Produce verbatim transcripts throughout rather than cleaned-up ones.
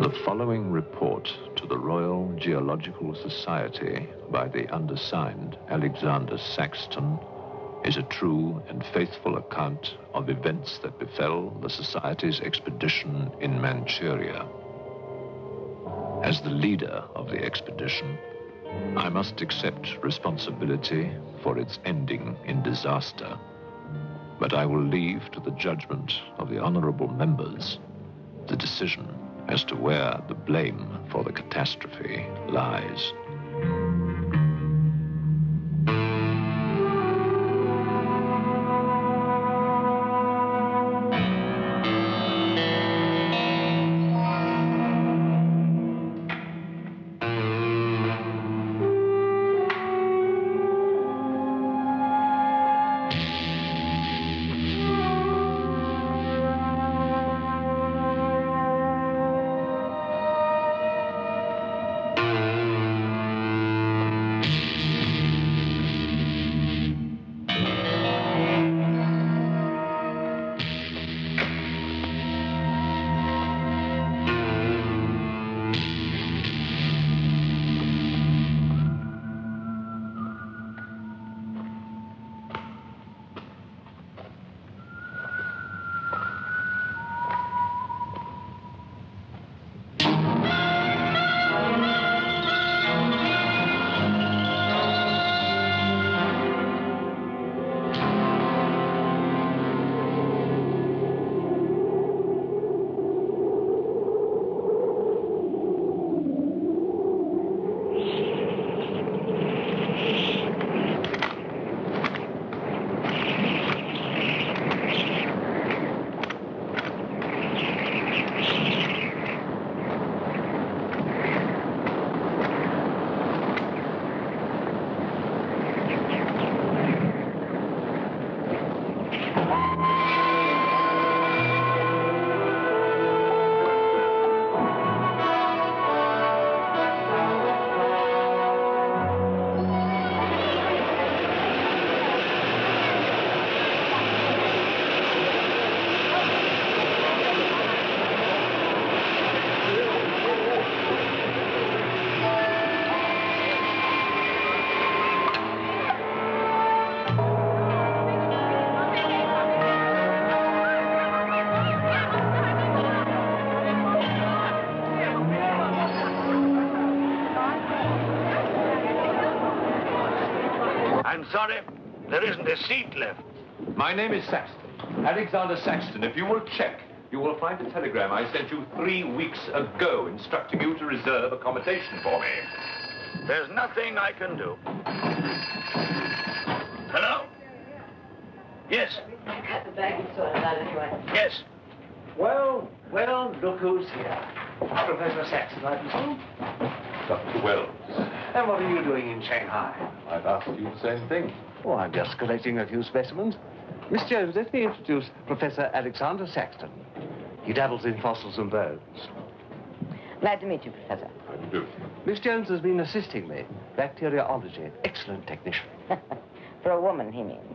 The following report to the Royal Geological Society by the undersigned Alexander Saxton is a true and faithful account of events that befell the Society's expedition in Manchuria. As the leader of the expedition, I must accept responsibility for its ending in disaster, but I will leave to the judgment of the honorable members the decision as to where the blame for the catastrophe lies. I'm sorry, there isn't a seat left. My name is Saxton, Alexander Saxton. If you will check, you will find a telegram I sent you three weeks ago instructing you to reserve accommodation for me. There's nothing I can do. Hello? Yes. At the baggage sorted out anyway. Yes. Well, well, look who's here. Professor Saxton, I presume? Doctor Wells. And what are you doing in Shanghai? I've asked you the same thing. Oh, I'm just collecting a few specimens. Miss Jones, let me introduce Professor Alexander Saxton. He dabbles in fossils and bones. Glad to meet you, Professor. How do you do? Miss Jones has been assisting me. Bacteriology. Excellent technician. For a woman, he means.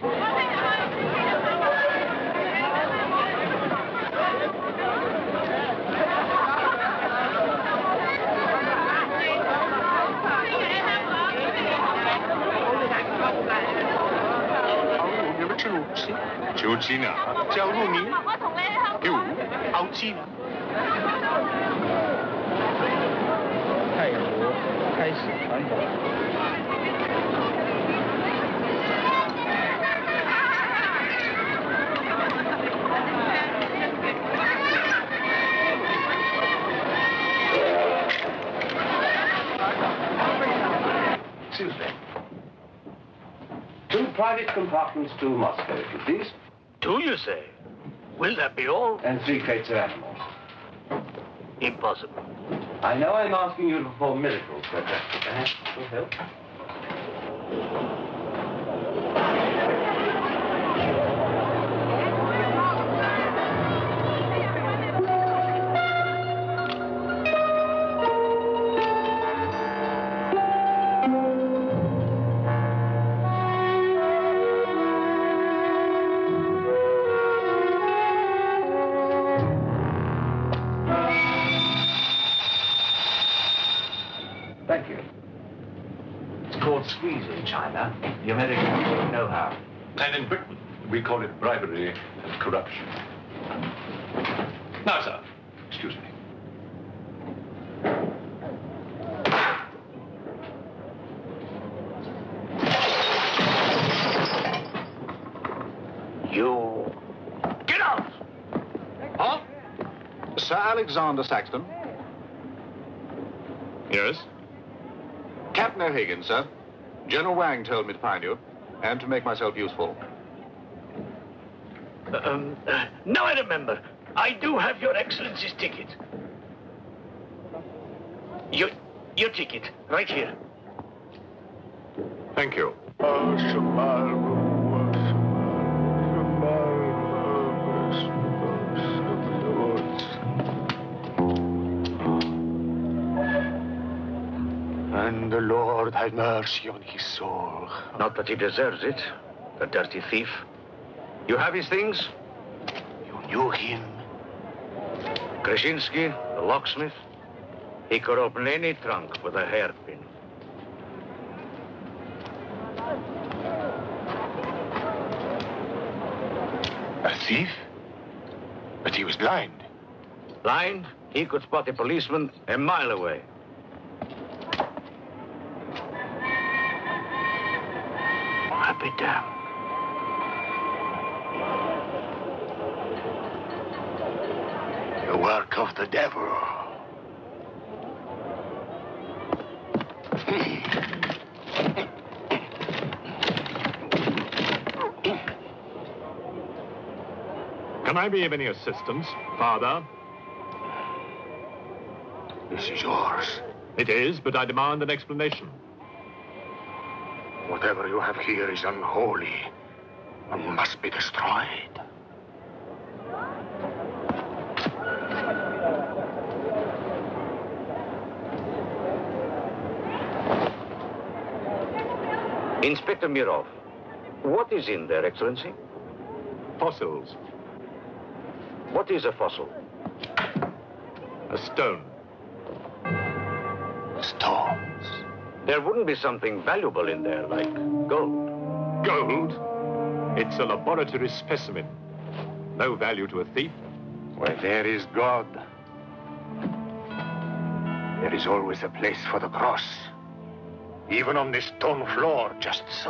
Excuse me. Two private compartments to Moscow, if you please. Do you say? Will that be all? And three crates of animals. Impossible. I know I'm asking you to perform miracles, but uh, perhaps it will help. China, the Americans know how. And in Britain, we call it bribery and corruption. Now, sir, excuse me. You... Get out! Huh? Sir Alexander Saxton. Yes? Captain O'Hagan, sir. General Wang told me to find you, and to make myself useful. Uh, um, uh, now I remember. I do have your Excellency's ticket. Your, your ticket, right here. Thank you. And the Lord have mercy on his soul. Not that he deserves it, the dirty thief. You have his things? You knew him? Krasinski, the locksmith, he could open any trunk with a hairpin. A thief? But he was blind. Blind, he could spot a policeman a mile away. I'll be damned. The work of the devil. Can I be of any assistance, Father? This is yours. It is, but I demand an explanation. Whatever you have here is unholy and must be destroyed. Inspector Mirov, what is in there, Excellency? Fossils. What is a fossil? A stone. Stones. There wouldn't be something valuable in there, like gold. Gold? It's a laboratory specimen. No value to a thief. Where there is God, there is always a place for the cross. Even on this stone floor, just so.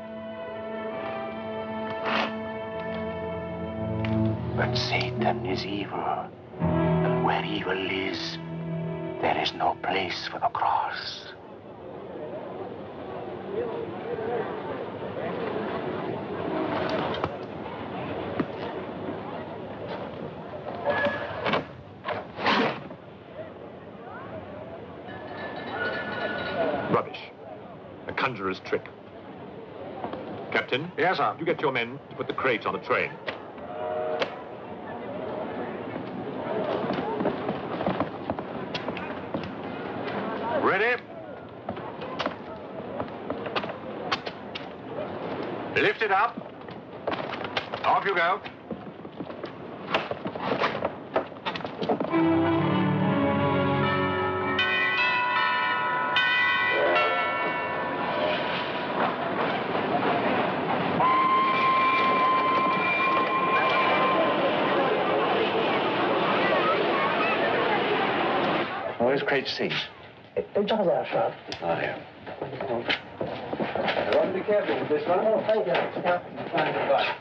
But Satan is evil. And where evil is, there is no place for the cross. Rubbish. A conjurer's trick. Captain? Yes, sir. You get your men to put the crate on the train. Ready? Lift it up. Off you go. Where's crate C? It's all there, sir. Oh, yeah. I want to be careful with this one. Oh, thank you. Yeah.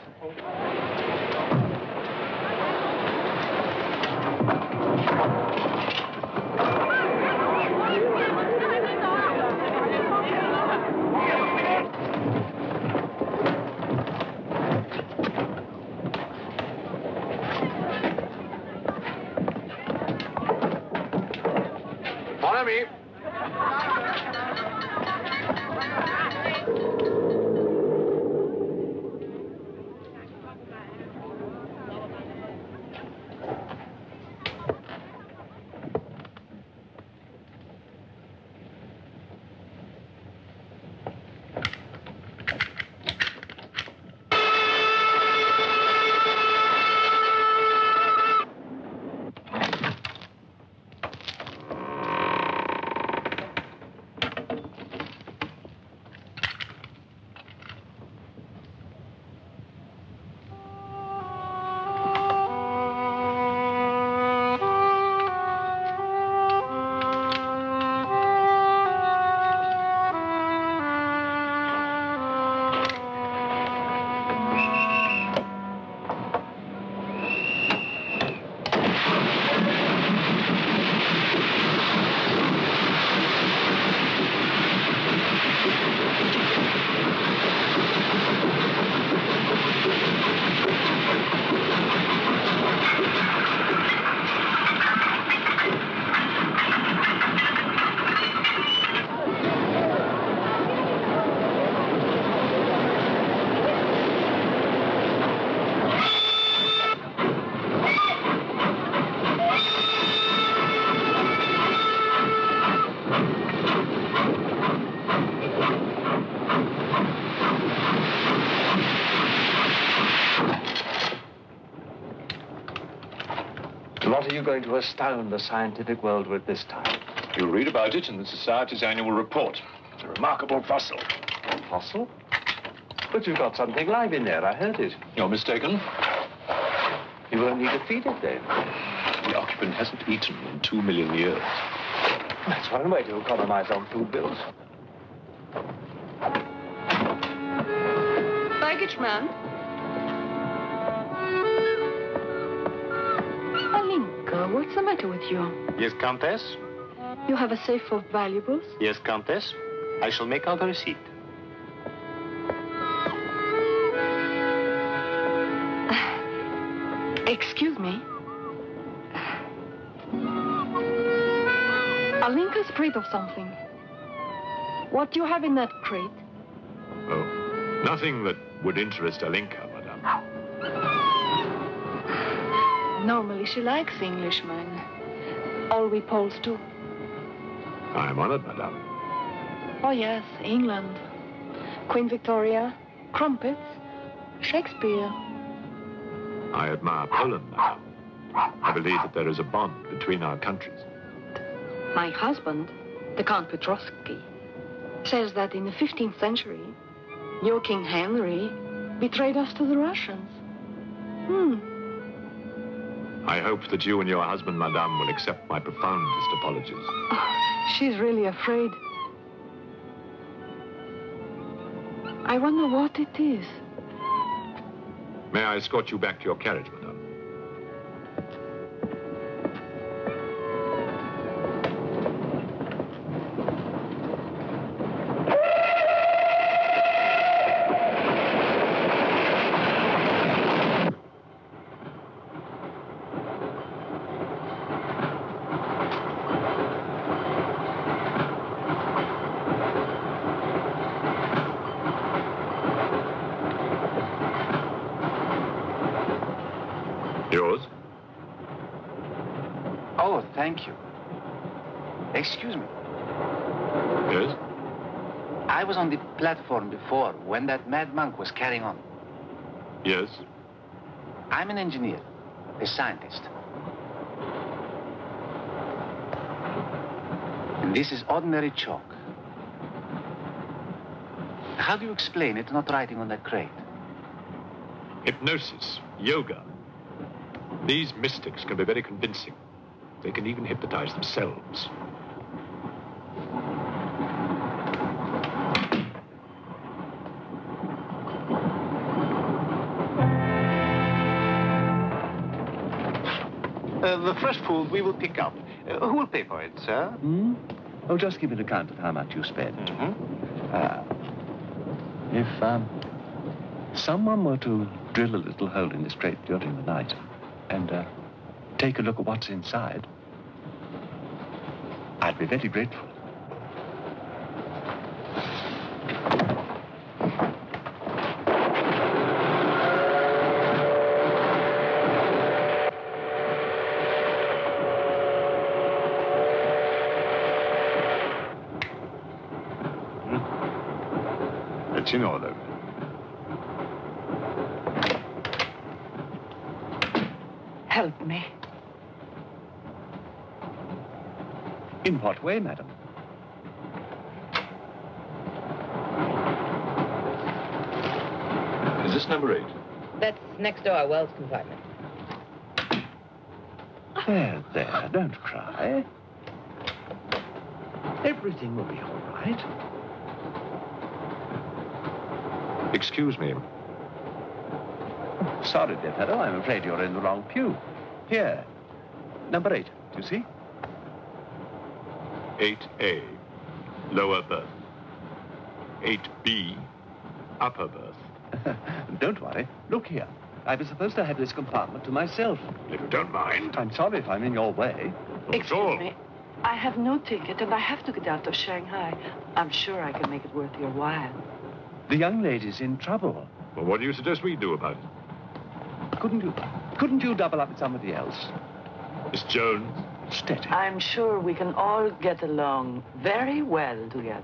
Follow me. So what are you going to astound the scientific world with this time? You'll read about it in the Society's annual report. It's a remarkable fossil. Fossil? But you've got something live in there, I heard it. You're mistaken. You won't need to feed it then. The occupant hasn't eaten in two million years. That's one way to economize on food bills. Baggage man. Alinka, what's the matter with you? Yes, Countess? You have a safe of valuables? Yes, Countess. I shall make out a receipt. Excuse me. Alinka's afraid of something. What do you have in that crate? Oh, nothing that would interest Alinka, madame. Normally she likes Englishmen. All we Poles do. I am honored, madame. Oh, yes, England. Queen Victoria, crumpets, Shakespeare. I admire Poland, madame. I believe that there is a bond between our countries. My husband, the Count Petrovsky, says that in the fifteenth century, your King Henry betrayed us to the Russians. Hmm. I hope that you and your husband, madame, will accept my profoundest apologies. Oh, she's really afraid. I wonder what it is. May I escort you back to your carriage, madame? Yours? Oh, thank you. Excuse me. Yes? I was on the platform before when that mad monk was carrying on. Yes? I'm an engineer, a scientist. And this is ordinary chalk. How do you explain it not writing on that crate? Hypnosis, yoga. These mystics can be very convincing. They can even hypnotize themselves. Uh, the fresh food we will pick up. Uh, who will pay for it, sir? Hmm? Oh, just give me an account of how much you spend. Mm-hmm. Uh, if um, someone were to drill a little hole in this crate during the night and uh, take a look at what's inside, I'd be very grateful. It's in order. Help me. In what way, madam? Is this number eight? That's next door, Wells compartment. There, there, don't cry. Everything will be all right. Excuse me. Sorry, dear fellow, I'm afraid you're in the wrong pew. Here, number eight, do you see? eight A, lower berth. eight B, upper berth. Don't worry. Look here. I was supposed to have this compartment to myself. If you don't mind. I'm sorry if I'm in your way. Not at all. Excuse me. I have no ticket, and I have to get out of Shanghai. I'm sure I can make it worth your while. The young lady's in trouble. Well, what do you suggest we do about it? Couldn't you, couldn't you double up with somebody else? Miss Jones? Steady. I'm sure we can all get along very well together.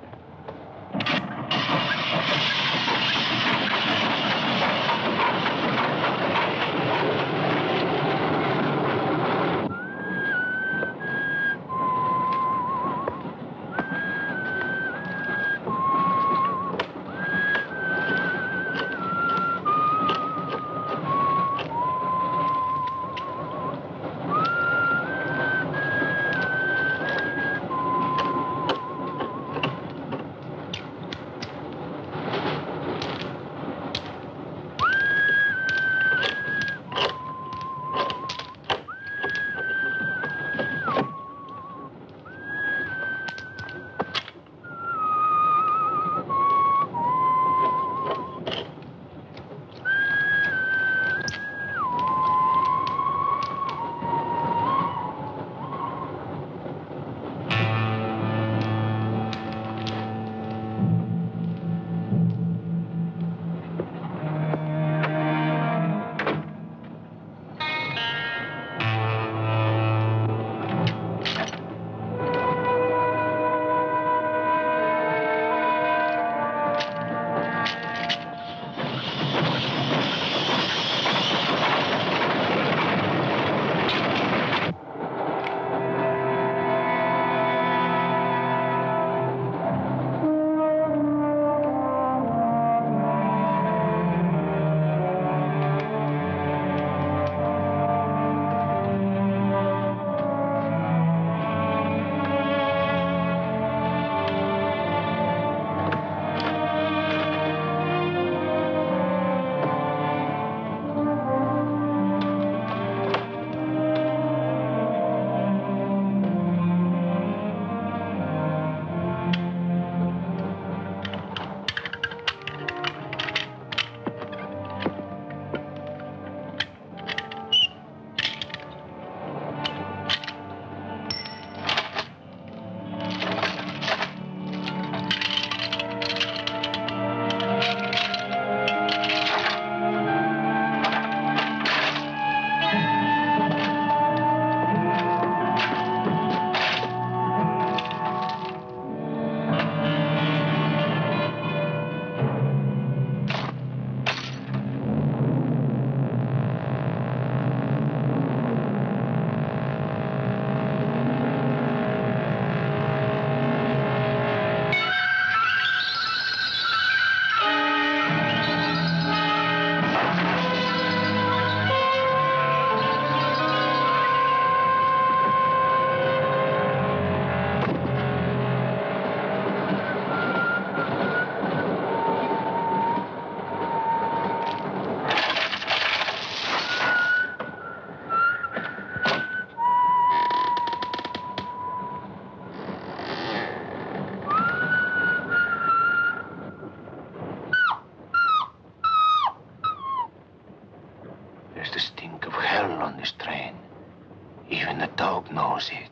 There's the stink of hell on this train. Even the dog knows it.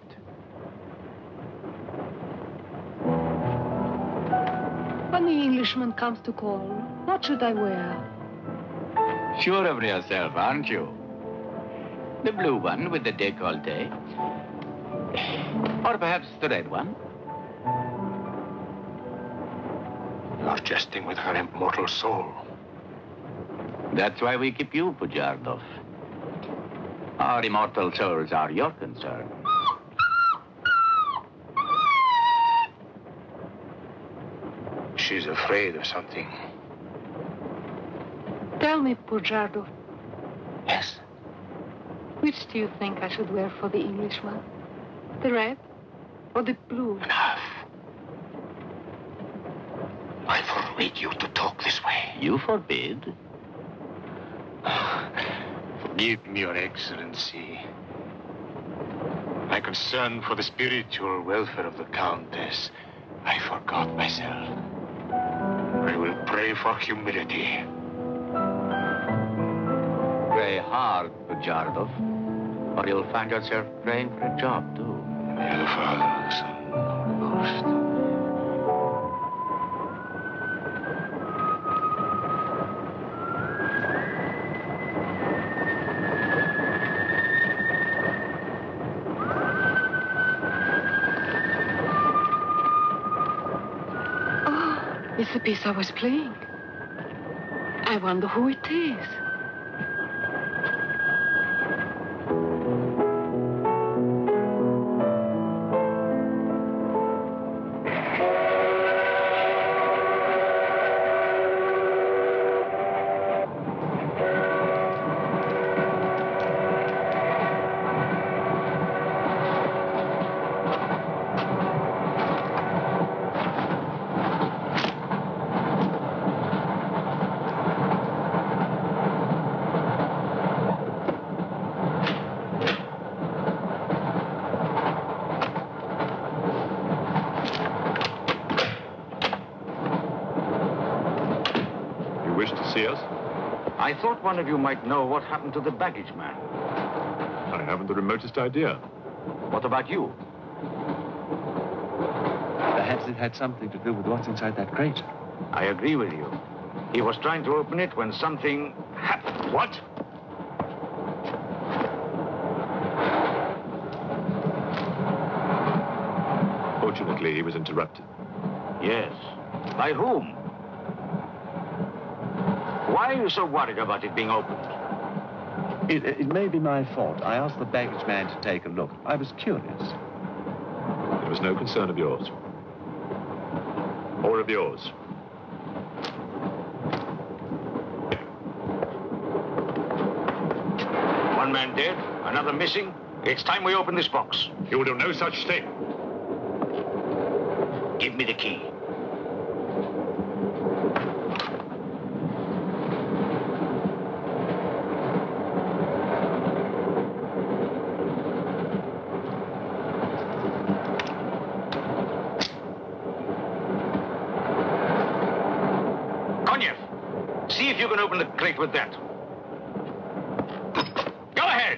When the Englishman comes to call, what should I wear? Sure of yourself, aren't you? The blue one with the décolleté. Or perhaps the red one. You're jesting with her immortal soul. That's why we keep you, Pujardov. Our immortal souls are your concern. She's afraid of something. Tell me, Pujardov, Yes. which do you think I should wear for the Englishman? The red or the blue? Enough. I forbid you to talk this way. You forbid? Forgive me, Your Excellency. My concern for the spiritual welfare of the Countess, I forgot myself. I will pray for humility. Pray hard, Pujardov, or you'll find yourself praying for a job, too. In the name of the Father, the Son, and the Holy Ghost. It's the piece I was playing. I wonder who it is. I thought one of you might know what happened to the baggage man. I haven't the remotest idea. What about you? Perhaps it had something to do with what's inside that crate. I agree with you. He was trying to open it when something happened. What? Fortunately, he was interrupted. Yes. By whom? Why are you so worried about it being opened? It, it may be my fault. I asked the baggage man to take a look. I was curious. It was no concern of yours. Or of yours. One man dead, another missing. It's time we open this box. You will do no such thing. Give me the key. See if you can open the crate with that. Go ahead.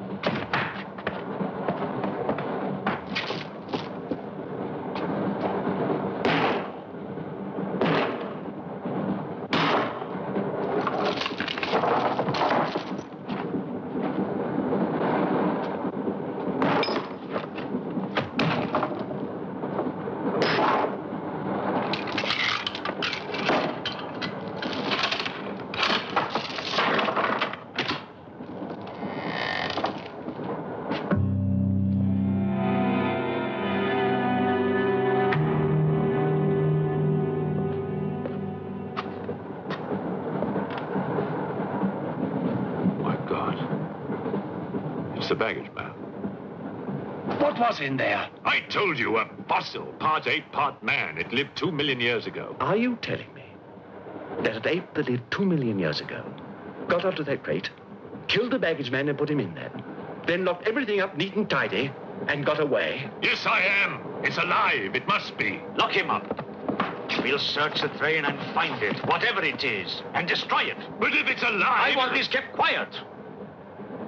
The baggage man. What was in there? I told you, a fossil, part ape, part man. It lived two million years ago. Are you telling me that an ape that lived two million years ago got onto that crate, killed the baggage man and put him in there, then locked everything up neat and tidy and got away? Yes, I am. It's alive. It must be. Lock him up. We'll search the train and find it, whatever it is, and destroy it. But if it's alive... I want this kept quiet.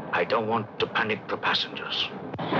I don't want to panic the passengers.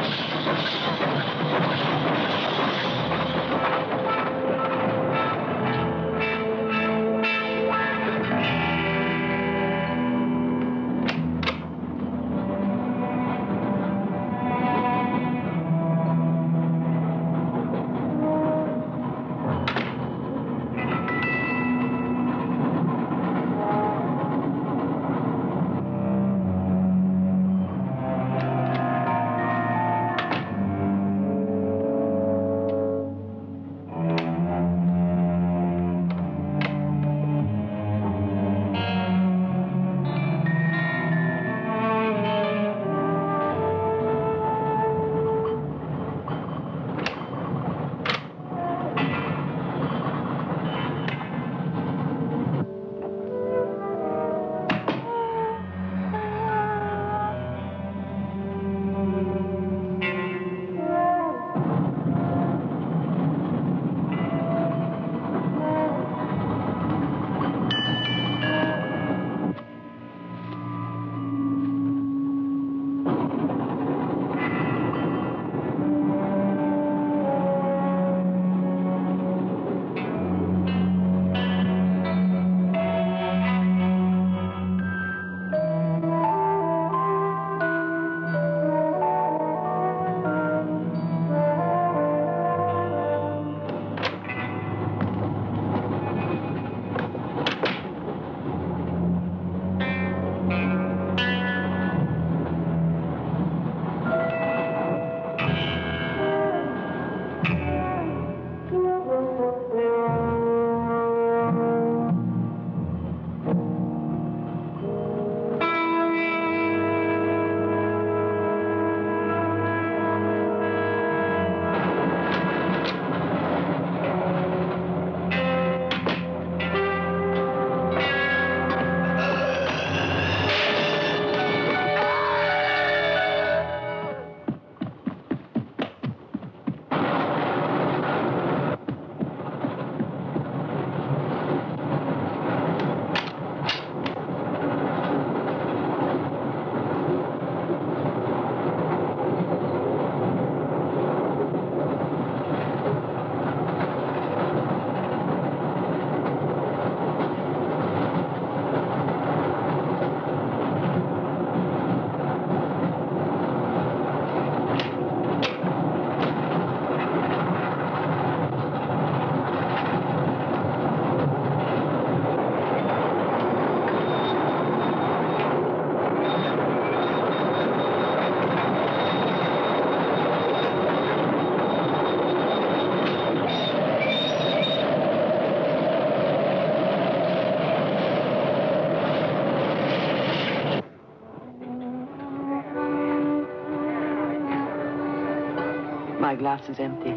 My glass is empty.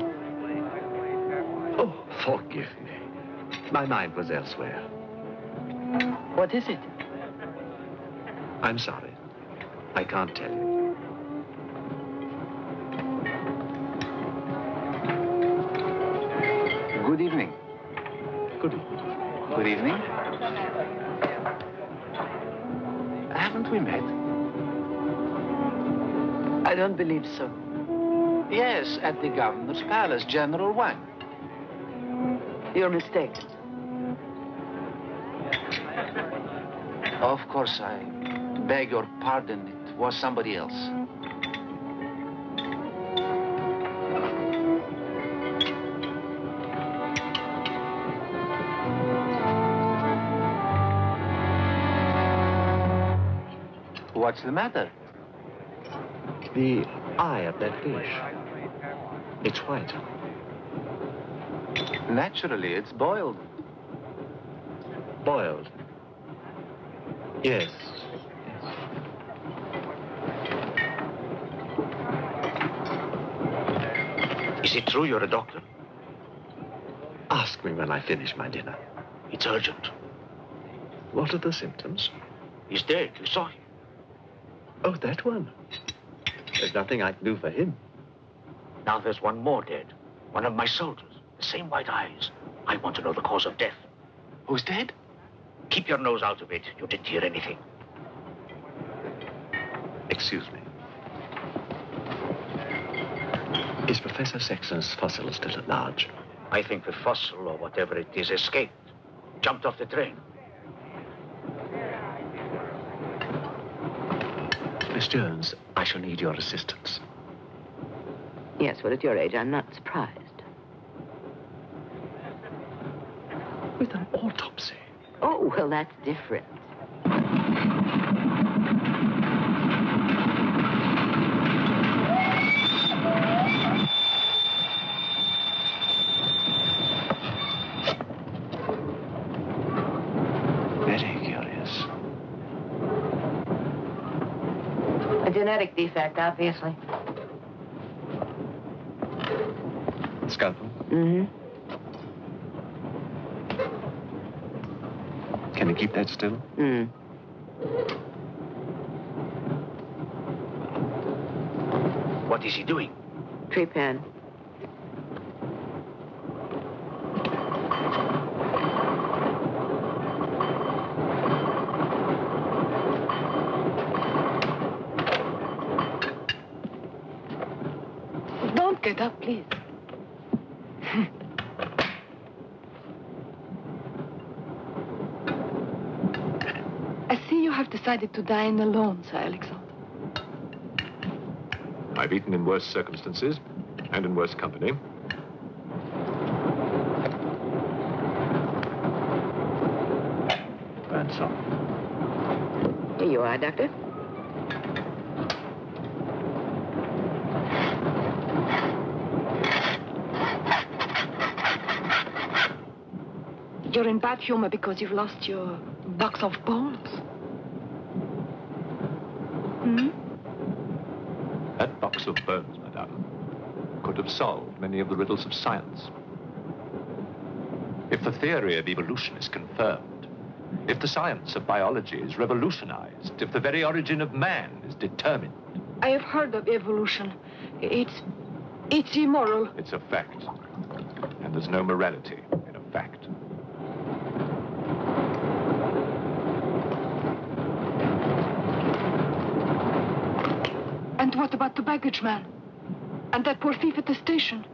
Oh, forgive me. My mind was elsewhere. What is it? I'm sorry. I can't tell you. Good evening. Good evening. Good evening. Haven't we met? I don't believe so. Yes, at the governor's palace, General Wang. You're mistaken. Of course, I beg your pardon. It was somebody else. What's the matter? The eye of that fish. It's white. Naturally, it's boiled. Boiled. Yes. Is it true you're a doctor? Ask me when I finish my dinner. It's urgent. What are the symptoms? He's dead. You saw him. Oh, that one. There's nothing I can do for him. Now there's one more dead. One of my soldiers. The same white eyes. I want to know the cause of death. Who's dead? Keep your nose out of it. You didn't hear anything. Excuse me. Is Professor Saxton's fossil still at large? I think the fossil, or whatever it is, escaped. Jumped off the train. Miss Jones, I shall need your assistance. Yes, well, at your age, I'm not surprised. With an autopsy. Oh, well, that's different. Very curious. A genetic defect, obviously. Scalpel? Mm-hmm. Can you keep that still? Mm. What is he doing? Tree pen. Don't get up, please. I see you have decided to dine alone, Sir Alexander. I've eaten in worse circumstances and in worse company. Ransom. Here you are, Doctor. You're in bad humor because you've lost your box of bones. Hmm? That box of bones, madame, could have solved many of the riddles of science. If the theory of evolution is confirmed, if the science of biology is revolutionized, if the very origin of man is determined. I have heard of evolution. It's... it's immoral. It's a fact. And there's no morality in a fact. And what about the baggage man? And that poor thief at the station?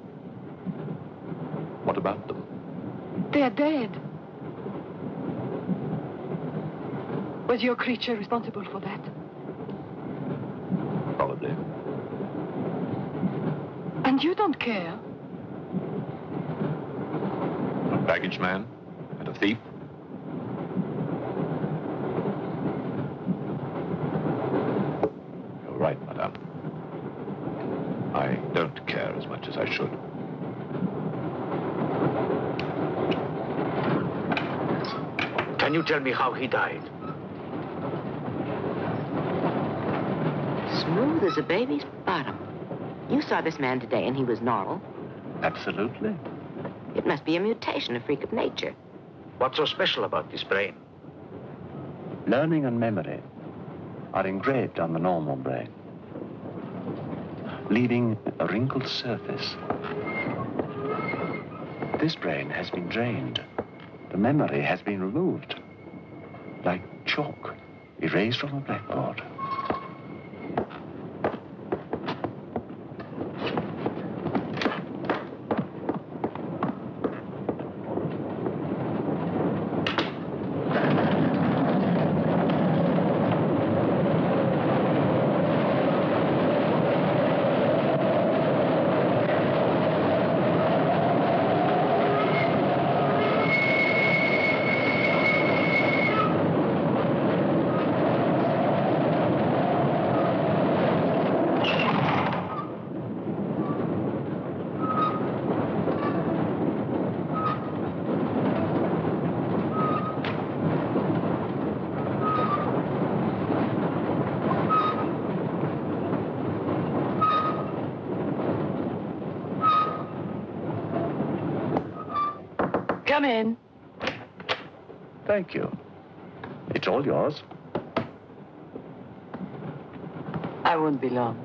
What about them? They are dead. Was your creature responsible for that? Probably. And you don't care? A baggage man and a thief? You're right, madame. I don't care as much as I should. Can you tell me how he died? Smooth as a baby's bottom. You saw this man today, and he was normal. Absolutely. It must be a mutation, a freak of nature. What's so special about this brain? Learning and memory are engraved on the normal brain, leaving a wrinkled surface. This brain has been drained. The memory has been removed, like chalk erased from a blackboard. Come in. Thank you. It's all yours. I won't be long.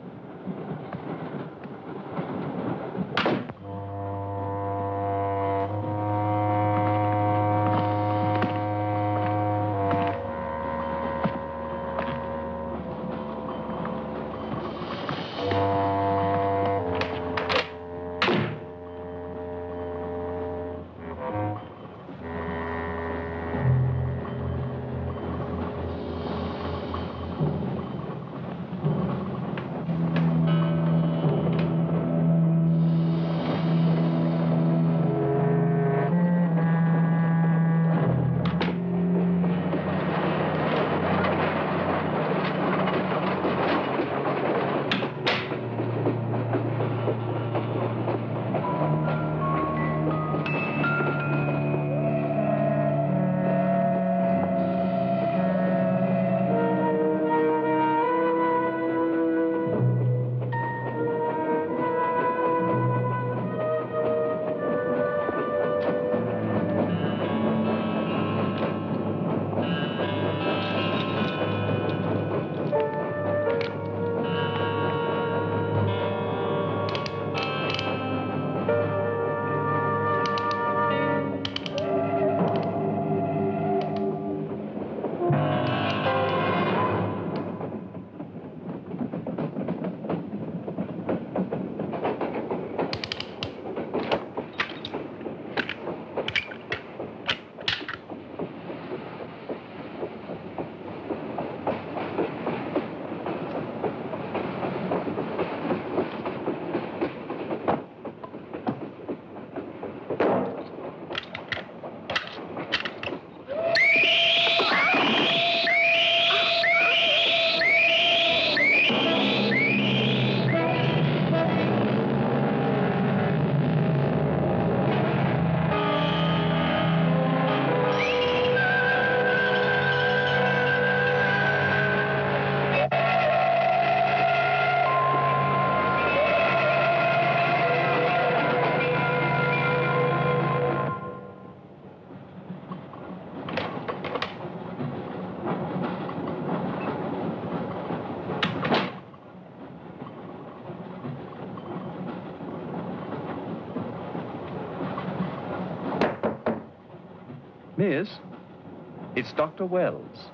Miss, it's Doctor Wells.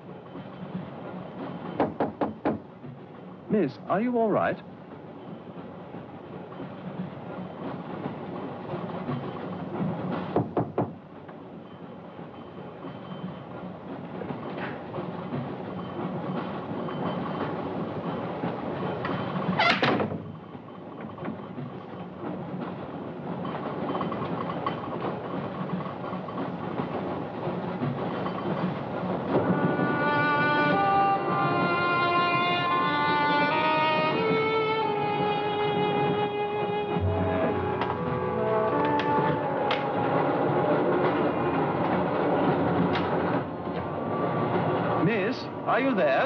Miss, are you all right? Are you there?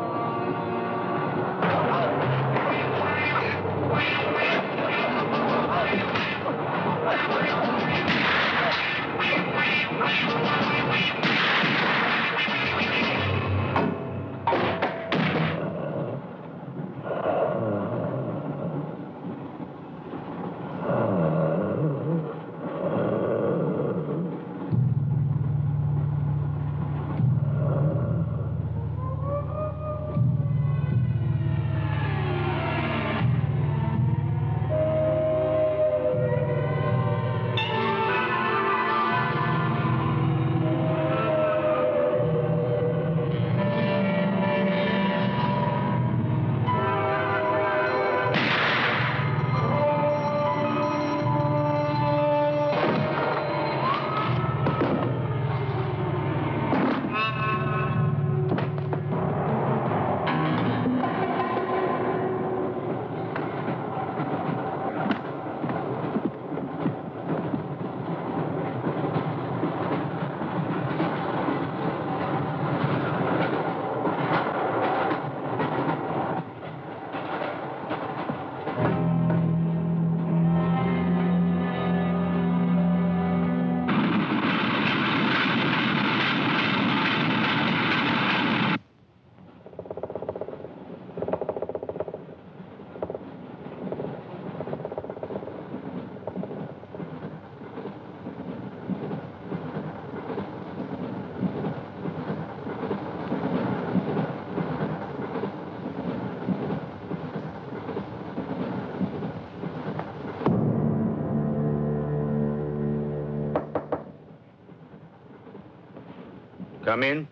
Come in.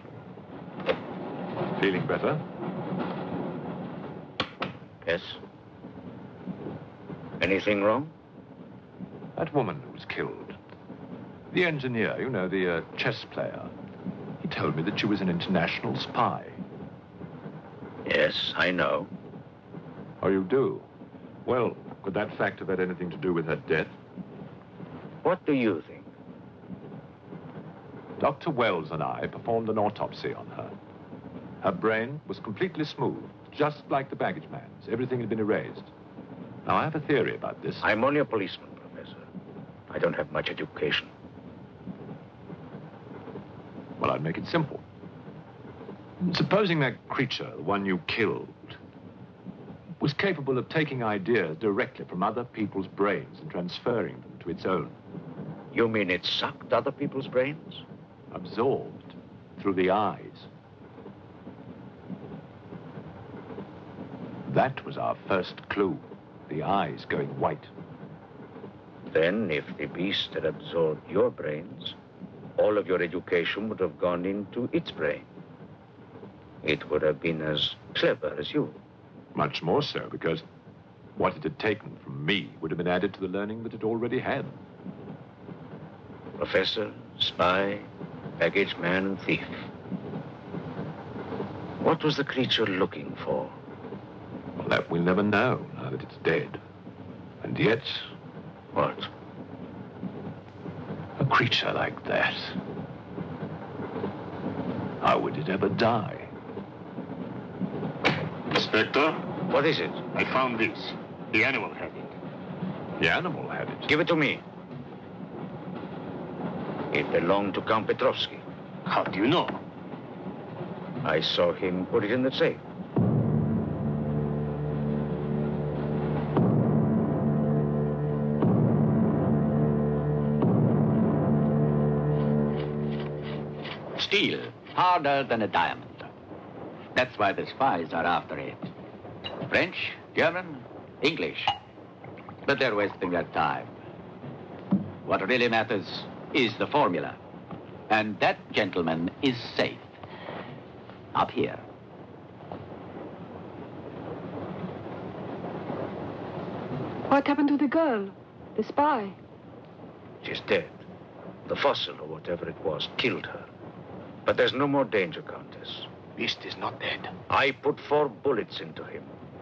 Feeling better? Yes. Anything wrong? That woman who was killed. The engineer, you know, the uh, chess player. He told me that she was an international spy. Yes, I know. Oh, you do? Well, could that fact have had anything to do with her death? What do you think? Doctor Wells and I performed an autopsy on her. Her brain was completely smooth, just like the baggage man's. Everything had been erased. Now, I have a theory about this. I'm only a policeman, Professor. I don't have much education. Well, I'd make it simple. Supposing that creature, the one you killed, was capable of taking ideas directly from other people's brains and transferring them to its own. You mean it sucked other people's brains? Absorbed through the eyes. That was our first clue, the eyes going white. Then, if the beast had absorbed your brains, all of your education would have gone into its brain. It would have been as clever as you. Much more so, because what it had taken from me would have been added to the learning that it already had. Professor, spy, baggage man, and thief. What was the creature looking for? Well, that we'll never know, now that it's dead. And yet... What? A creature like that. How would it ever die? Inspector? What is it? I found this. The animal had it. The animal had it? Give it to me. It belonged to Count Petrovsky. How do you know? I saw him put it in the safe. steel, harder than a diamond. That's why the spies are after it. French, German, English. But they're wasting their time. What really matters is the formula. And that, gentleman, is safe. Up here. What happened to the girl? The spy? She's dead. The fossil, or whatever it was, killed her. But there's no more danger, Countess. Beast is not dead. I put four bullets into him.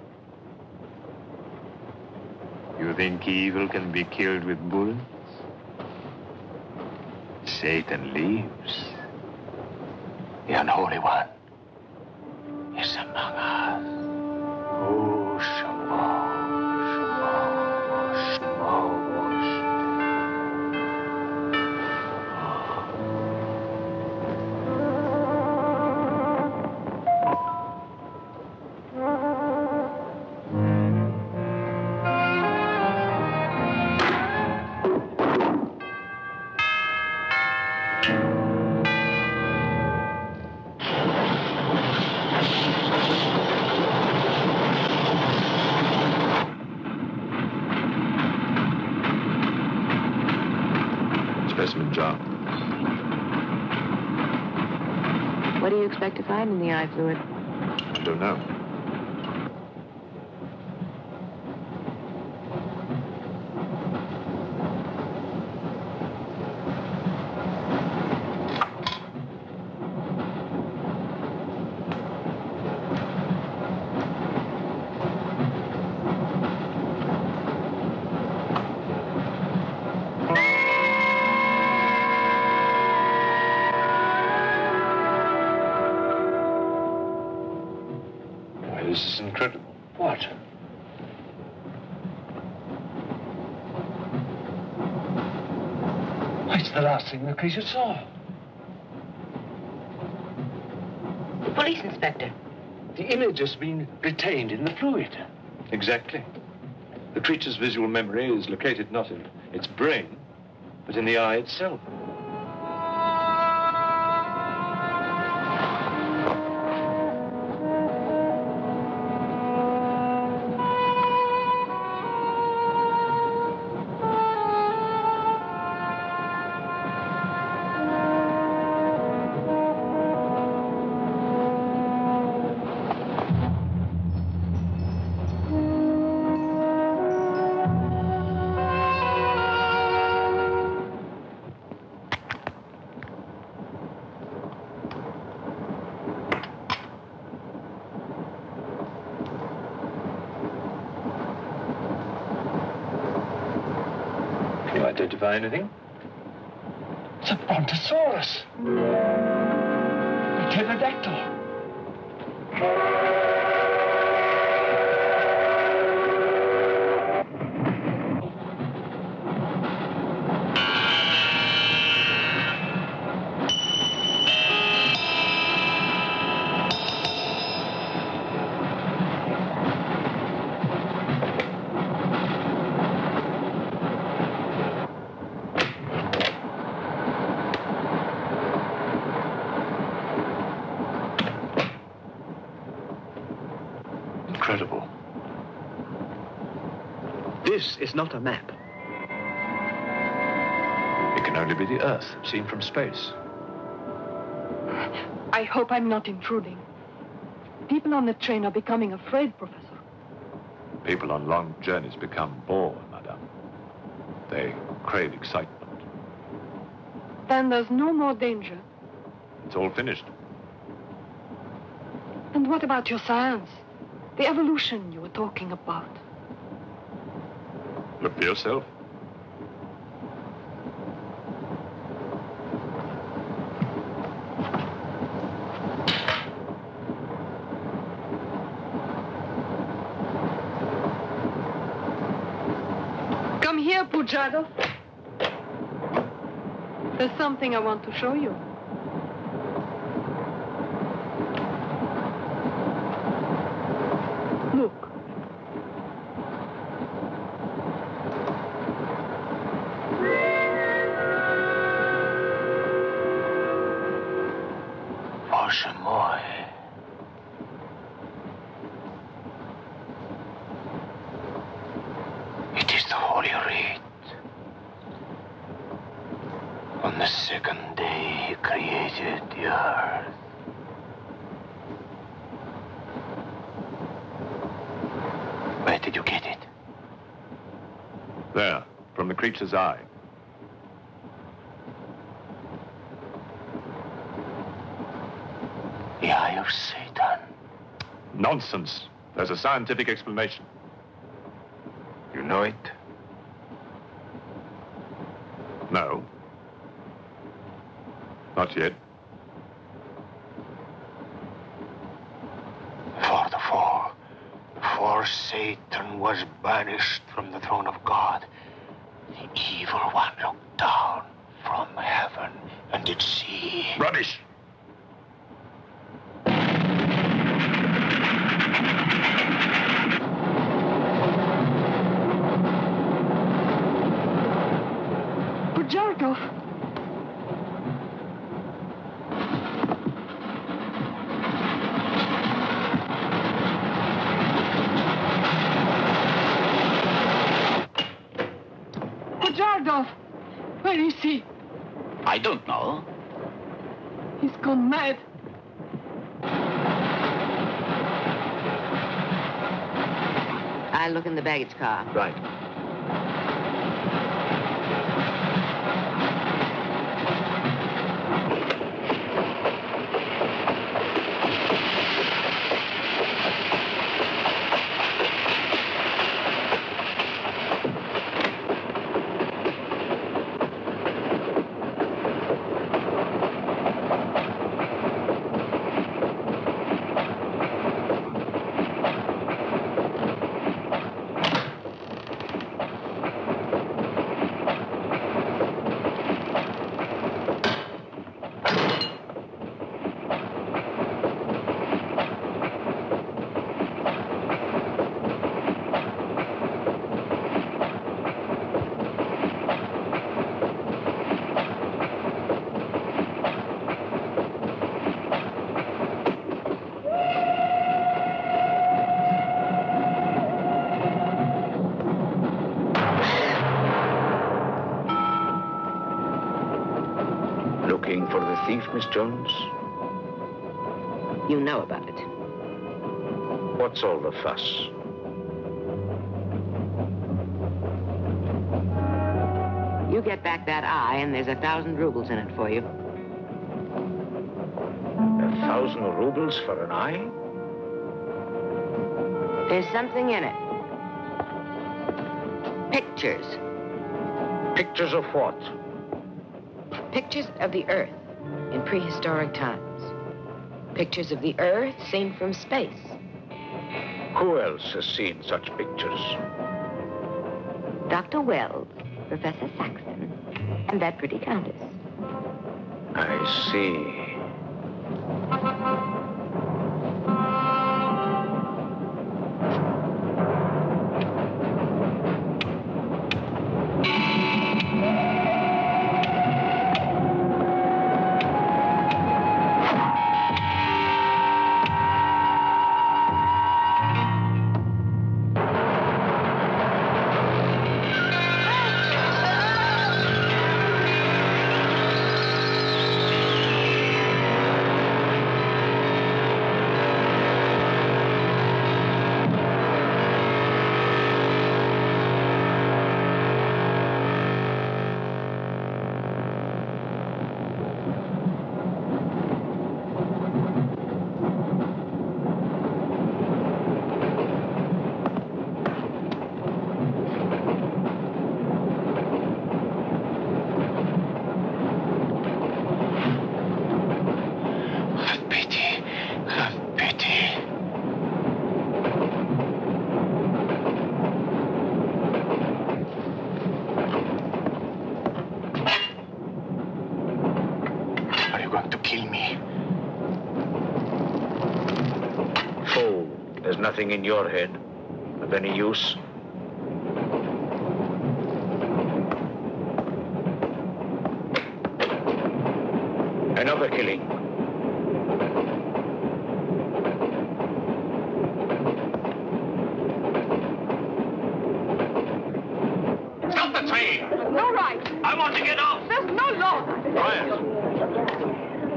You think evil can be killed with bullets? Satan lives. The unholy one is among us. Oh, Shema, Shema, Shema. What do you expect to find in the eye fluid? I don't know. This is incredible. What? It's the last thing the creature saw. The police inspector. The image has been retained in the fluid. Exactly. The creature's visual memory is located not in its brain, but in the eye itself. Identify anything? It's a brontosaurus. A pterodactyl. Incredible. This is not a map. It can only be the Earth, seen from space. I hope I'm not intruding. People on the train are becoming afraid, Professor. People on long journeys become bored, Madame. They crave excitement. Then there's no more danger. It's all finished. And what about your science? The evolution you were talking about. Look for yourself. Come here, Pujado. There's something I want to show you. Look. Holy Writ. On the second day, he created the earth. Where did you get it? There, from the creature's eye. The eye of Satan. Nonsense. There's a scientific explanation. You know it? No. Not yet. For the fall, before Satan was banished from the throne of God, the evil one looked down from heaven and did see... Rubbish! Jarkov. Pujardov! Where is he? I don't know. He's gone mad. I'll look in the baggage car. Right. Looking for the thief, Miss Jones? You know about it. What's all the fuss? You get back that eye, and there's a thousand rubles in it for you. A thousand rubles for an eye? There's something in it. Pictures. Pictures of what? Pictures of the Earth in prehistoric times. Pictures of the Earth seen from space. Who else has seen such pictures? Doctor Wells, Professor Saxton, and that pretty countess. I see. Nothing in your head of any use? Another killing.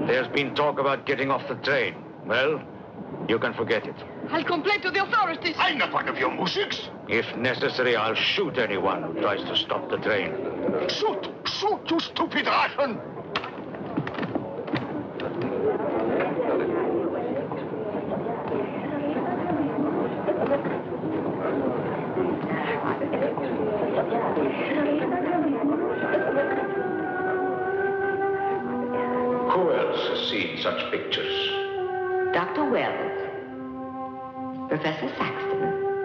There's been talk about getting off the train. Well, you can forget it. I'll complain to the authorities. I'm not one of your musics. If necessary, I'll shoot anyone who tries to stop the train. Shoot! Shoot, you stupid Russian! Who else has seen such pictures? Doctor Wells, Professor Saxton,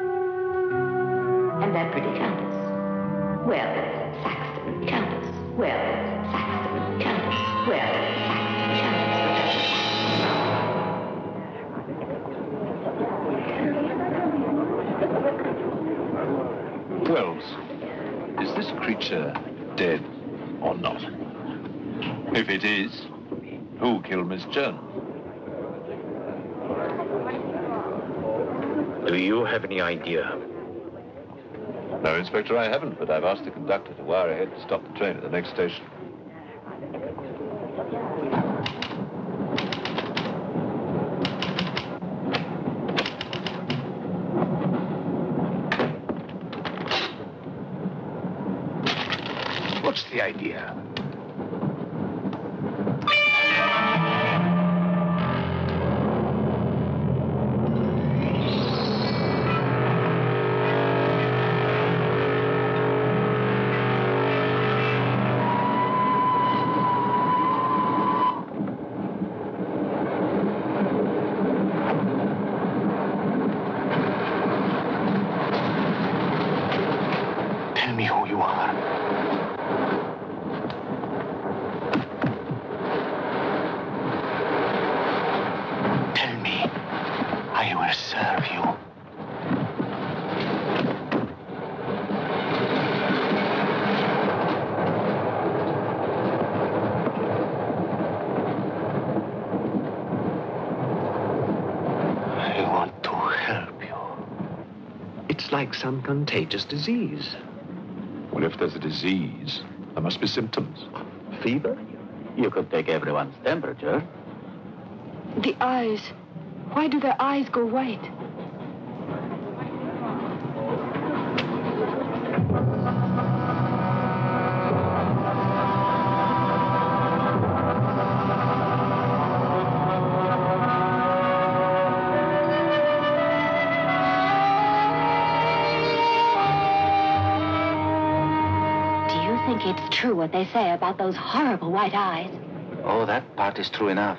and that pretty countess. Wells, Saxton, countess. Wells, Saxton, countess. Wells, Saxton, countess. Wells, is this creature dead or not? If it is, who killed Miss Jones? Do you have any idea? No, Inspector, I haven't, but I've asked the conductor to wire ahead to stop the train at the next station. What's the idea? Tell me who you are. Tell me, I will serve you. I want to help you. It's like some contagious disease. Well, if there's a disease, there must be symptoms. Fever? You could take everyone's temperature. The eyes. Why do their eyes go white? It's true what they say about those horrible white eyes. Oh, that part is true enough.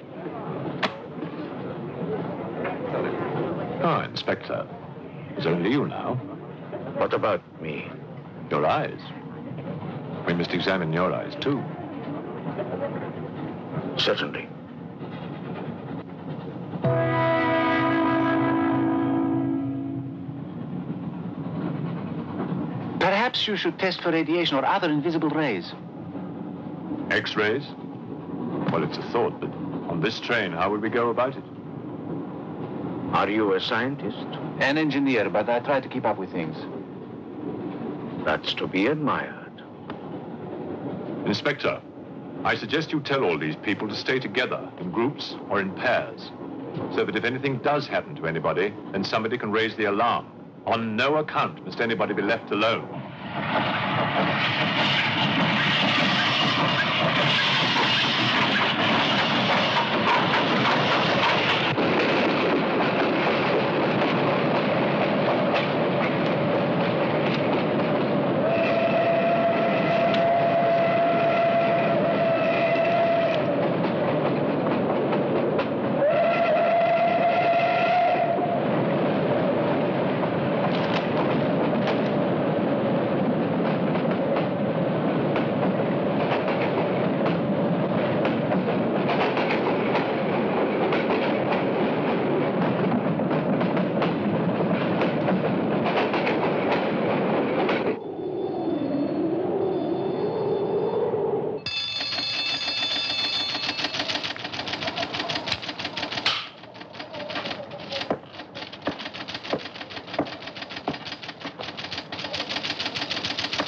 Ah, Inspector. It's only you now. What about me? Your eyes. We must examine your eyes, too. Certainly. Perhaps you should test for radiation or other invisible rays. X-rays? Well, it's a thought, but on this train, how would we go about it? Are you a scientist? An engineer, but I try to keep up with things. That's to be admired. Inspector, I suggest you tell all these people to stay together, in groups or in pairs, so that if anything does happen to anybody, then somebody can raise the alarm. On no account must anybody be left alone.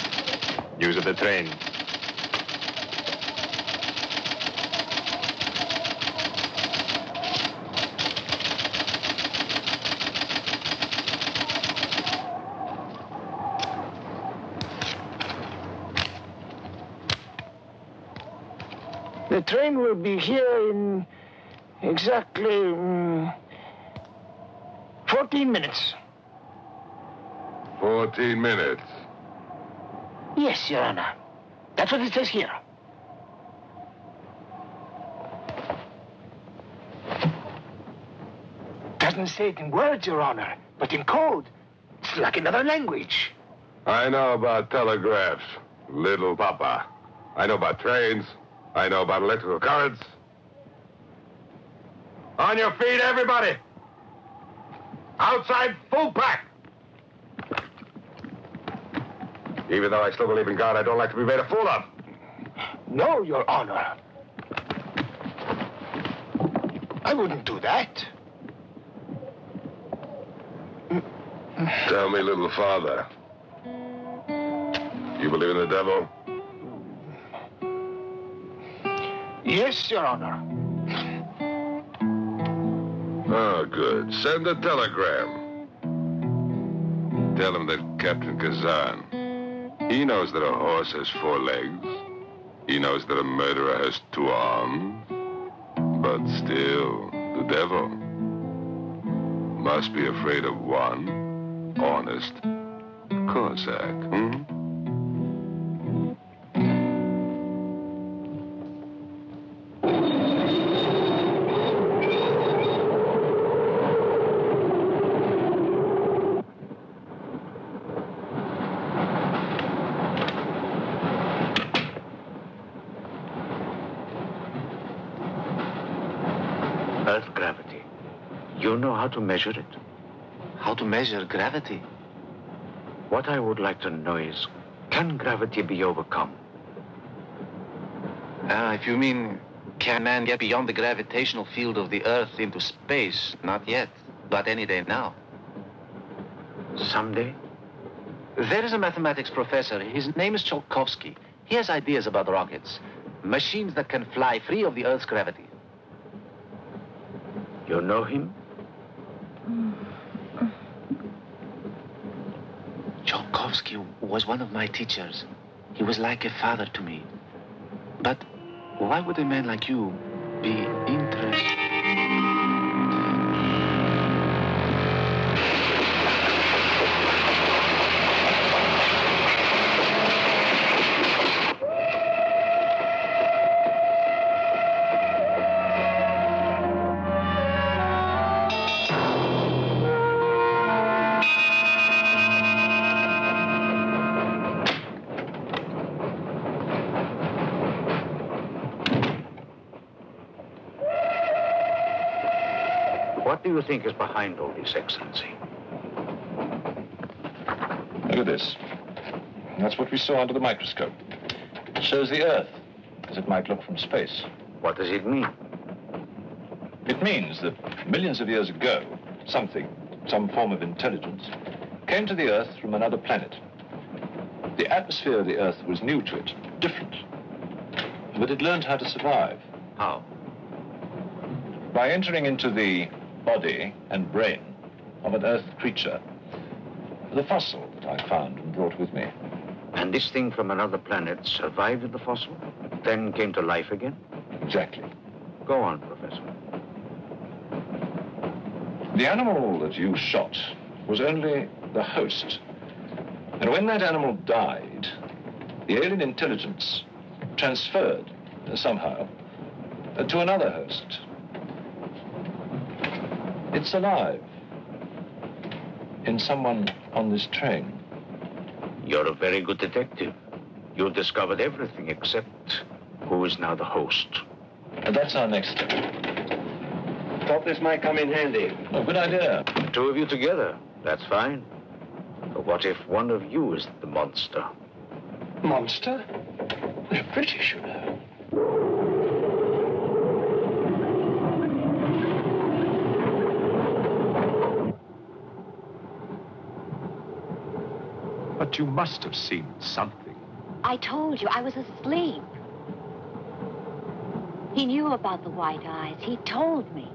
News of the train. The train will be here in exactly um, fourteen minutes. Fourteen minutes? Yes, Your Honor. That's what it says here. Doesn't say it in words, Your Honor, but in code. It's like another language. I know about telegraphs, little papa. I know about trains. I know about electrical currents. On your feet, everybody! Outside, full pack! Even though I still believe in God, I don't like to be made a fool of. No, Your Honor. I wouldn't do that. Tell me, little father. You believe in the devil? Yes, Your Honor. Oh, good. Send a telegram. Tell him that Captain Kazan, he knows that a horse has four legs. He knows that a murderer has two arms. But still, the devil must be afraid of one honest Cossack, hmm? Earth gravity. You know how to measure it? How to measure gravity? What I would like to know is, can gravity be overcome? Ah, if you mean, can man get beyond the gravitational field of the Earth into space? Not yet, but any day now. Someday? There is a mathematics professor. His name is Tsiolkovsky. He has ideas about rockets. Machines that can fly free of the Earth's gravity. You know him? Tsiolkovsky was one of my teachers. He was like a father to me. But why would a man like you be interested? What do you think is behind all this, Excellency? Look at this. That's what we saw under the microscope. It shows the Earth as it might look from space. What does it mean? It means that millions of years ago, something, some form of intelligence, came to the Earth from another planet. The atmosphere of the Earth was new to it, different. But it learned how to survive. How? By entering into the body and brain of an Earth creature, the fossil that I found and brought with me. And this thing from another planet survived the fossil, then came to life again? Exactly. Go on, Professor. The animal that you shot was only the host. And when that animal died, the alien intelligence transferred uh, somehow uh, to another host. It's alive in someone on this train. You're a very good detective. You discovered everything except who is now the host. And that's our next step. Thought this might come in handy. Oh, good idea. Two of you together, that's fine. But what if one of you is the monster? Monster? We're British, you know. But you must have seen something. I told you, I was asleep. He knew about the white eyes. He told me.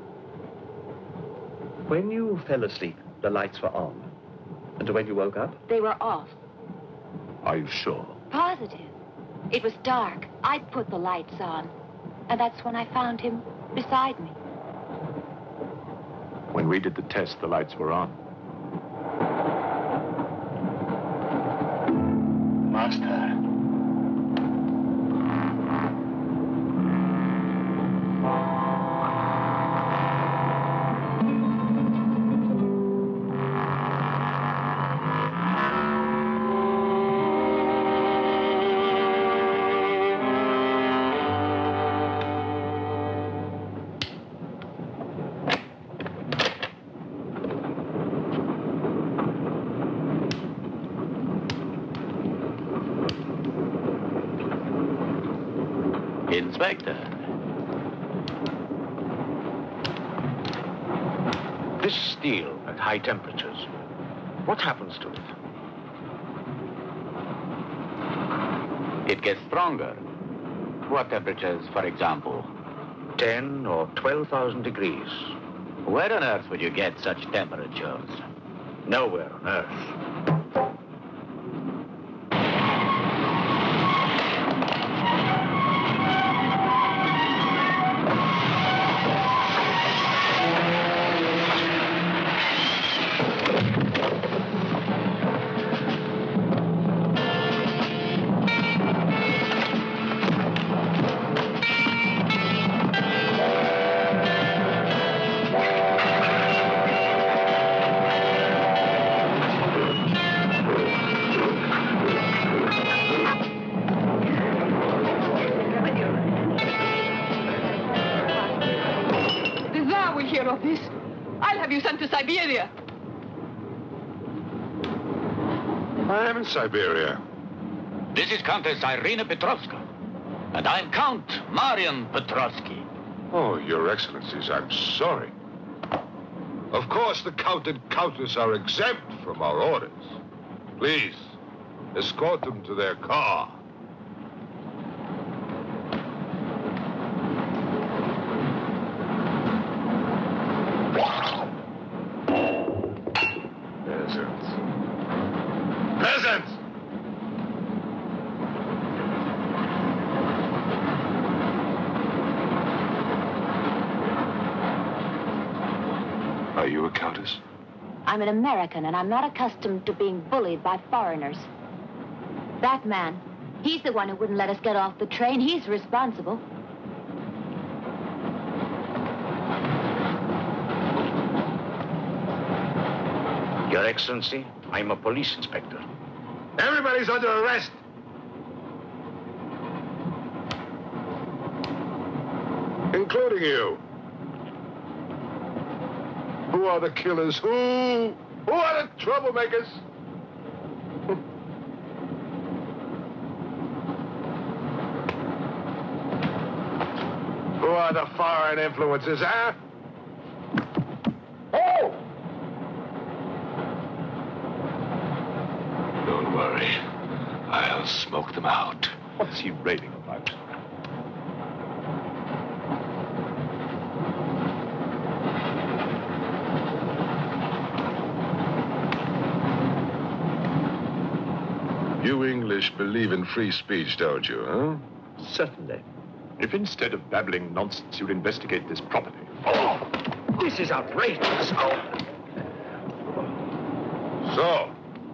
When you fell asleep, the lights were on. And when you woke up? They were off. Are you sure? Positive. It was dark. I'd put the lights on. And that's when I found him beside me. When we did the test, the lights were on. Master. Inspector. This steel at high temperatures, what happens to it? It gets stronger. What temperatures, for example? Ten or twelve thousand degrees. Where on earth would you get such temperatures? Nowhere on earth. Of this, I'll have you sent to Siberia. I am in Siberia. This is Countess Irina Petrovska, and I'm Count Marian Petrovsky. Oh, Your Excellencies, I'm sorry. Of course, the Count and Countess are exempt from our orders. Please, escort them to their car. Peasants. Peasants! Are you a countess? I'm an American, and I'm not accustomed to being bullied by foreigners. That man, he's the one who wouldn't let us get off the train. He's responsible. Your Excellency, I'm a police inspector. Everybody's under arrest. Including you. Who are the killers? Who? Who are the troublemakers? Who are the foreign influences, huh? Oh! Don't worry. I'll smoke them out. What's he raving about? You English believe in free speech, don't you, huh? Certainly. If instead of babbling nonsense, you'd investigate this properly. Oh! This is outrageous. Oh. So,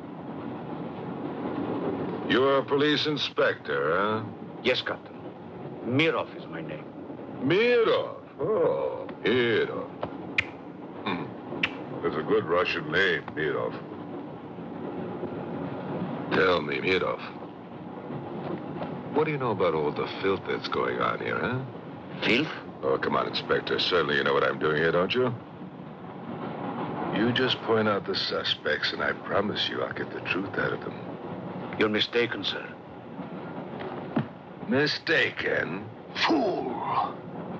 you're a police inspector, huh? Yes, Captain. Mirov is my name. Mirov? Oh, Mirov. Hmm. That's a good Russian name, Mirov. Tell me, Mirov, what do you know about all the filth that's going on here, huh? Filth? Oh, come on, Inspector. Certainly you know what I'm doing here, don't you? You just point out the suspects, and I promise you I'll get the truth out of them. You're mistaken, sir. Mistaken? Fool!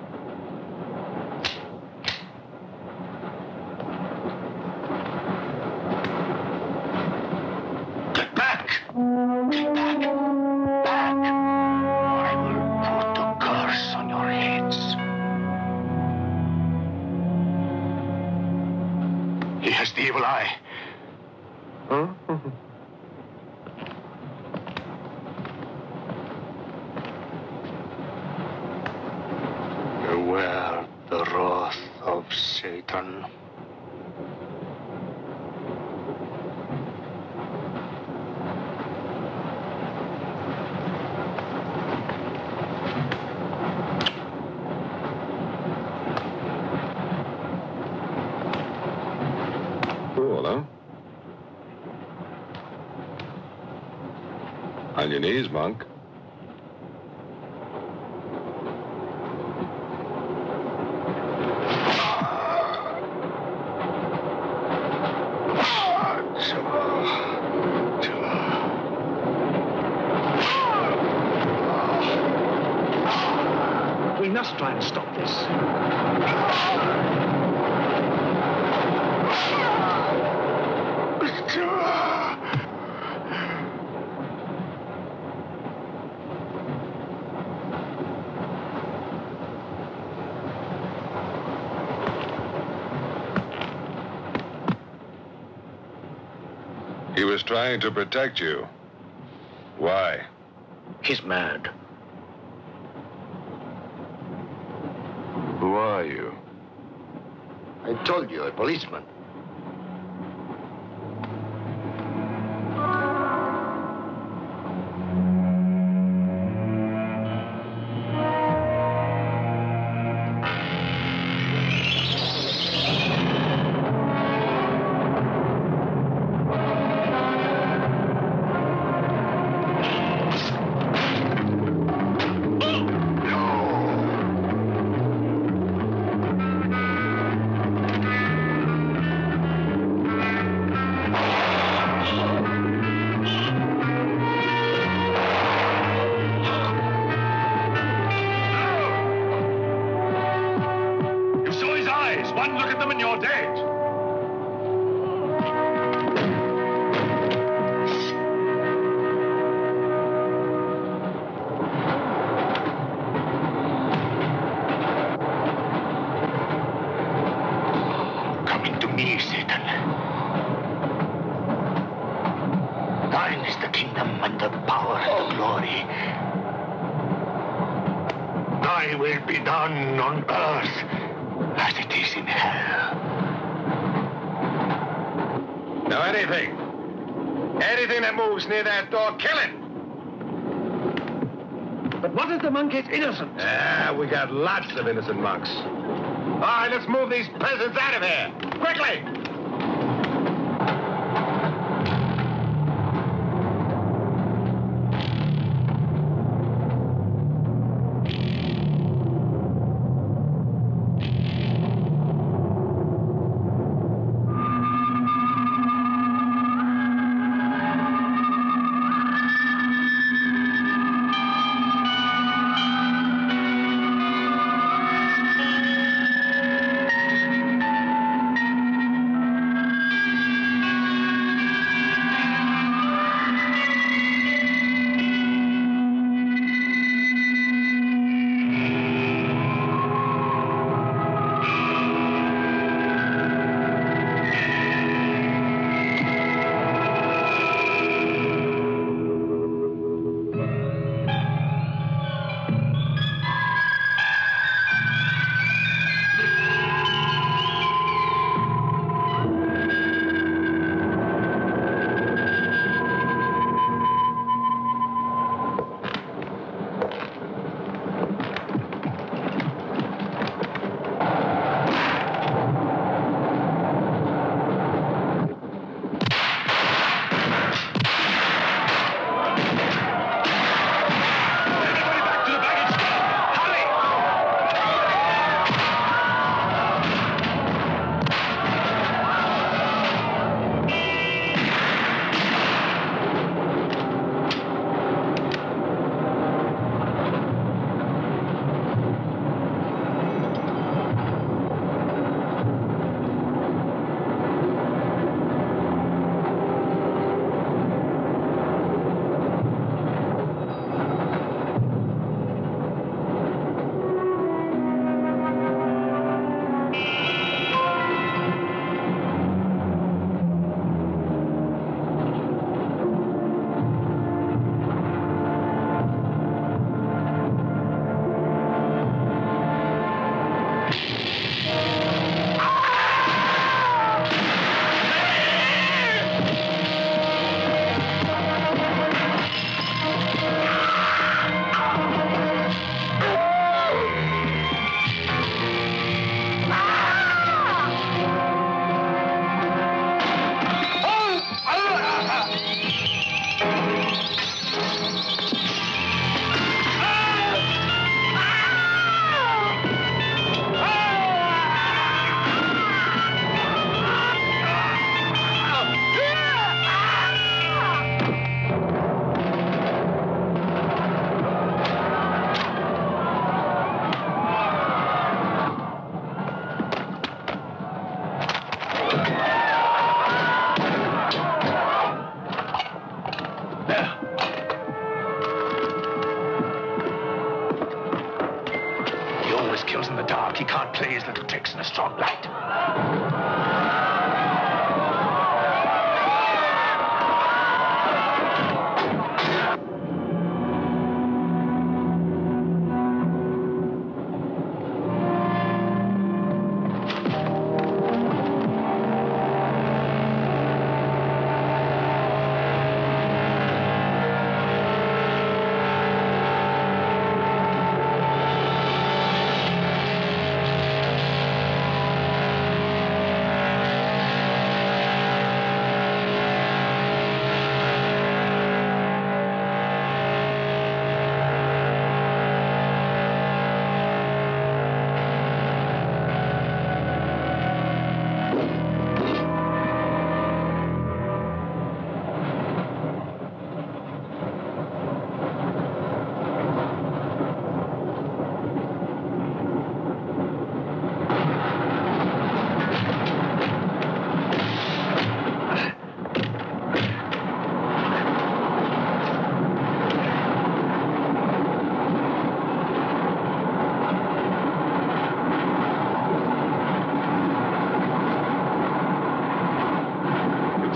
Get back! Get back! Back! Or I will put the curse on your heads. He has the evil eye. Huh? Satan. Cool, huh? On your knees, monk. We must try and stop this. He was trying to protect you. Why? He's mad. Who are you? I told you, a policeman. Near that door, kill it! But what if the monk is innocent? Ah, we got lots of innocent monks. All right, let's move these peasants out of here. Quickly!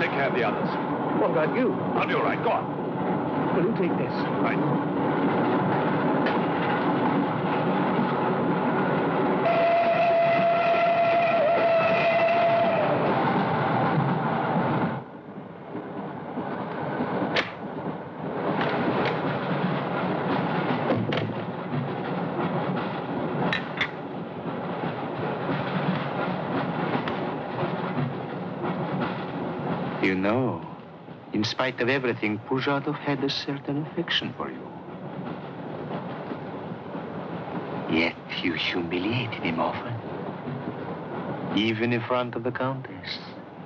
take care of the others. What about you? I'll be all right. Go on. Will you take this? Right. You know, in spite of everything, Pujadov had a certain affection for you. Yet you humiliated him often, even in front of the Countess.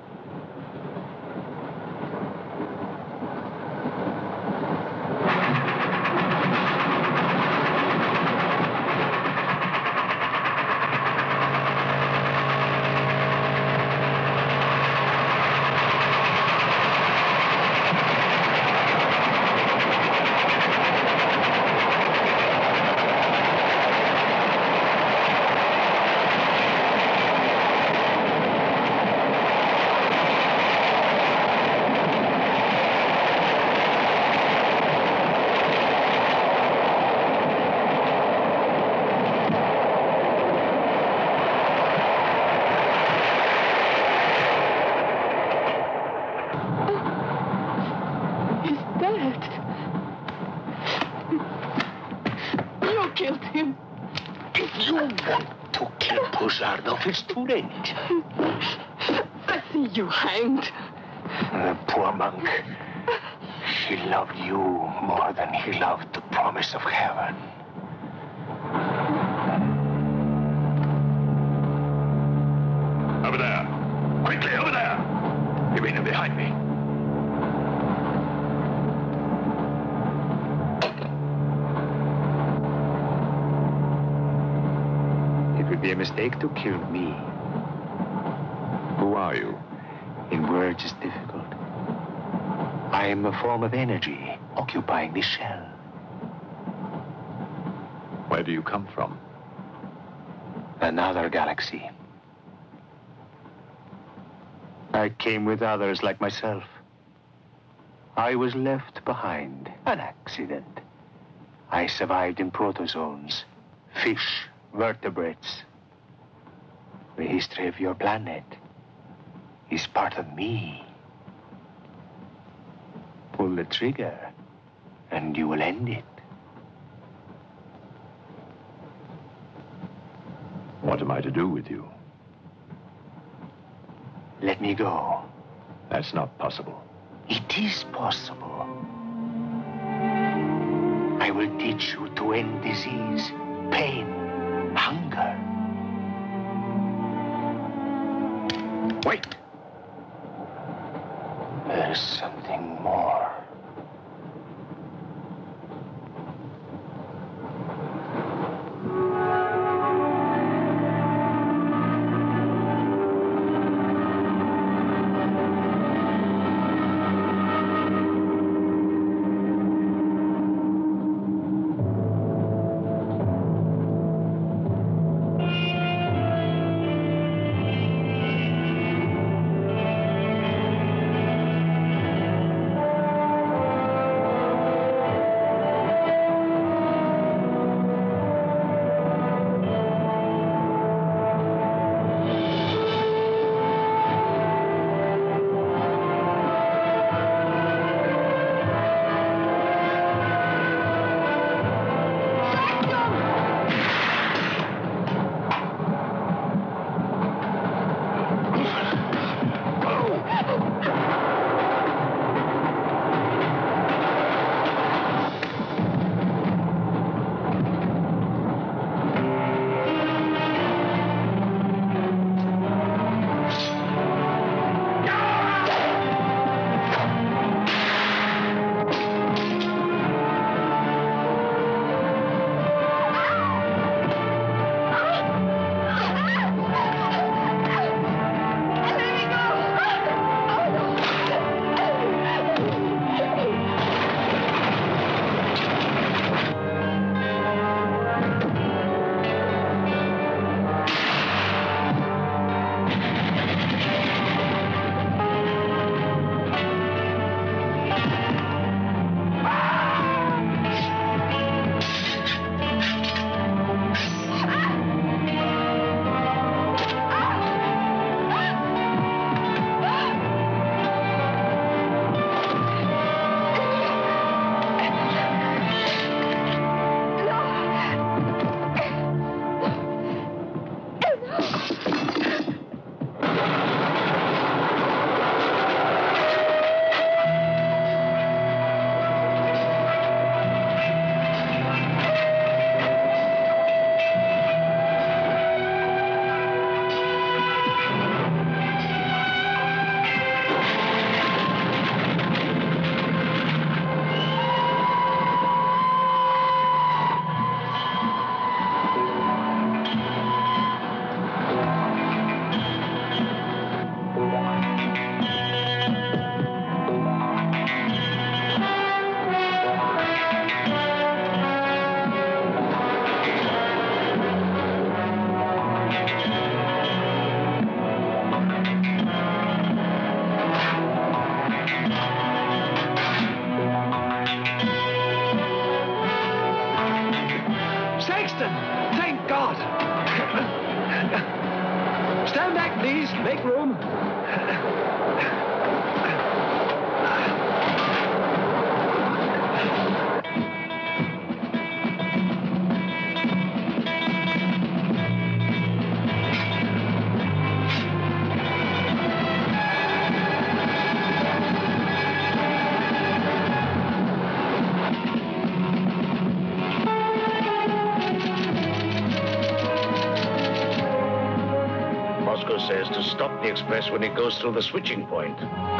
It's too late. I see you hanged. The poor monk. He loved you more than he loved the promise of heaven. Over there. Quickly, over there. You mean behind me? It would be a mistake to kill me. Who are you? In words, it's difficult. I am a form of energy occupying this shell. Where do you come from? Another galaxy. I came with others like myself. I was left behind. An accident. I survived in protozoans, fish, vertebrates. The history of your planet is part of me. Pull the trigger, and you will end it. What am I to do with you? Let me go. That's not possible. It is possible. I will teach you to end disease, pain, hunger. Wait. There is something more. to stop the express when it goes through the switching point.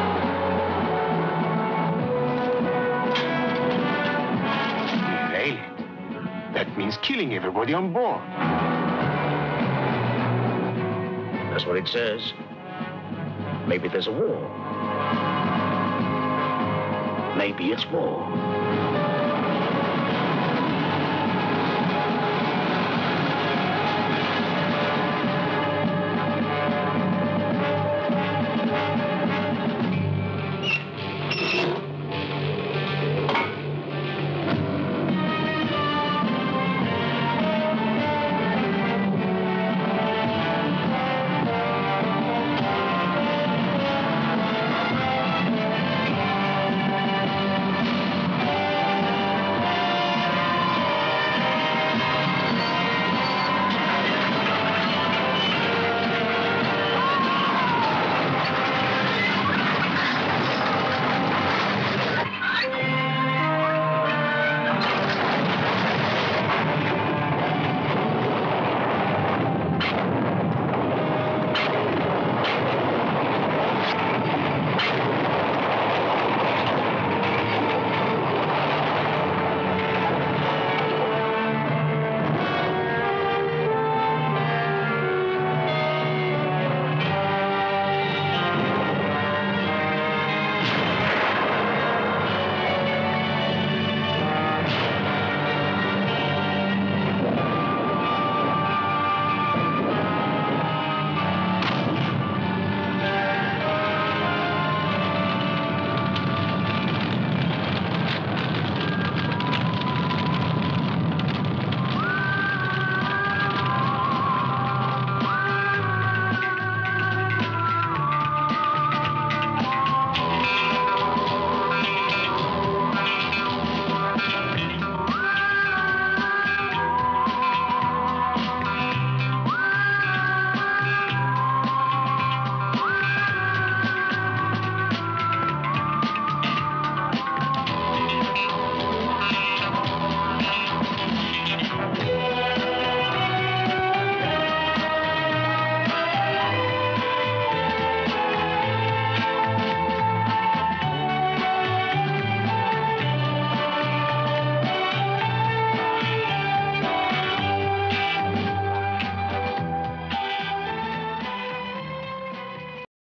Derail it. That means killing everybody on board. That's what it says. Maybe there's a war. Maybe it's war.